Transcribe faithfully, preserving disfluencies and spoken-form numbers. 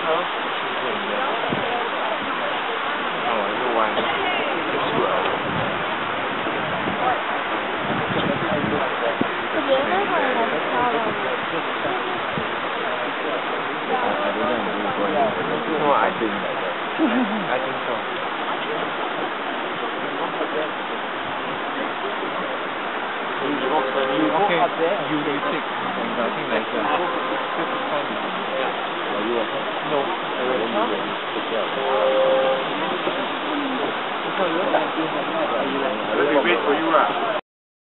No, I think I think so. Okay, you, you take